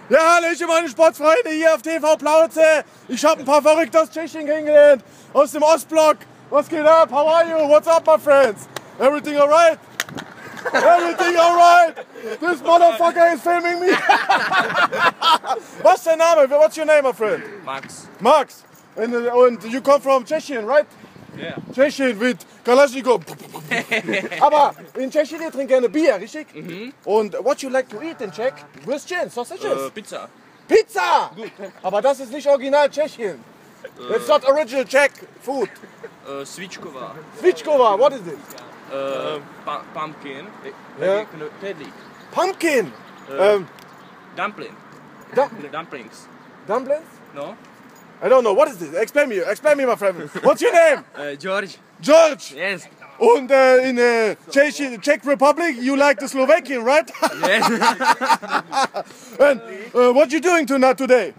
Ja, hallöchen meine Sportsfreunde hier auf TV Plauze. Ich habe ein paar Verrückte aus Tschechien kennengelernt, aus dem Ostblock. Was geht ab? How are you? What's up, my friends? Everything alright? Everything alright? This motherfucker is filming me. What's the name? What's your name, my friend? Max. Max. And you come from Tschechien, right? Yeah. Tschechien mit Kalaschnikow. Aber in Tschechien ihr trinkt gerne Bier, richtig? Mhm. Und what you like to eat in Czech? Würstchen, sausages? Pizza. Pizza! Gut. Aber das ist nicht original Tschechien. It's not original Czech food. Svíčková. Svíčková, what is it? Pumpkin. Yeah. Pedlík. Pumpkin. Dumpling. Dumplings. Dumplings. Dumplings? No? I don't know. What is this? Explain me, my friend. What's your name? George. George. Yes. Und in Czech Republic, you like the Slovakian, right? Yes. And what you doing today?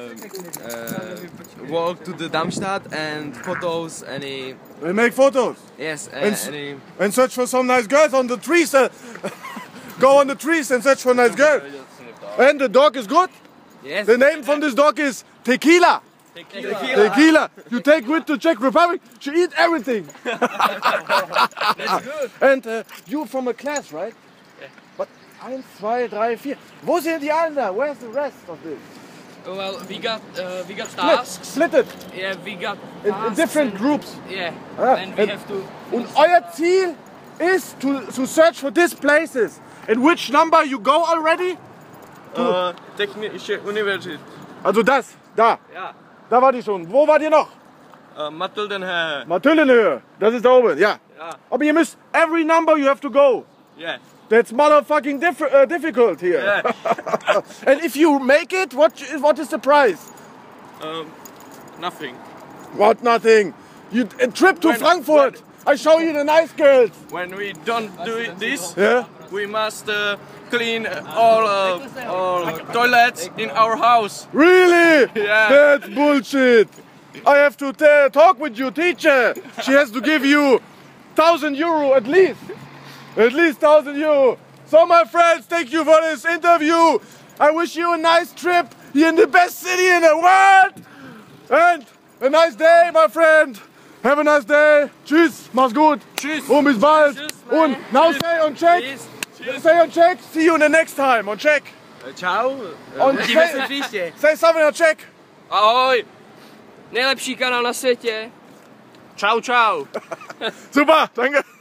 Walk to the Darmstadt and photos, any... We make photos. Yes, And search for some nice girls on the trees. Go on the trees and search for nice girls. And the dog is good? Yes. The name from this dog is Tequila. Tequila. You take with to Czech Republic, she eat everything. That's good. And you from a class, right? Yeah. But 1, 2, 3, 4. Wo sind die anderen? Where's the rest of this? Well, we got tasks. Split it Yeah, we got in tasks different and- groups. Yeah. Ah, And we have to. Und euer Ziel ist to search for these places. In which number you go already? Technische Universität. Also das, da. Ja. Da war die schon. Wo war die noch? Mathildenhöhe. Mathildenhöhe. Das ist da oben, ja. Ja. Aber ihr müsst, every number you have to go. Yeah. That's motherfucking difficult here. Yeah. And if you make it, what is the prize? Nothing. What, nothing? A trip to Frankfurt. I show you the nice girls. When we don't do this, Yeah? we must clean all toilets in our house. Really? Yeah. That's bullshit. I have to talk with your teacher. She has to give you 1,000 euro at least. At least 1,000 euro. So my friends, thank you for this interview. I wish you a nice trip here in the best city in the world. And a nice day, my friend. Have a nice day. Tschüss, mach's gut. Tschüss. Und bis bald. Tschüss, Und man. now Tschüss. say on Czech. Tschüss. Say on Czech. See you in the next time on Czech. Ciao. On Vidíme se příště. Say something on Czech. Ahoj! Nejlepší kanál na světě. Čau, čau. Super, danke.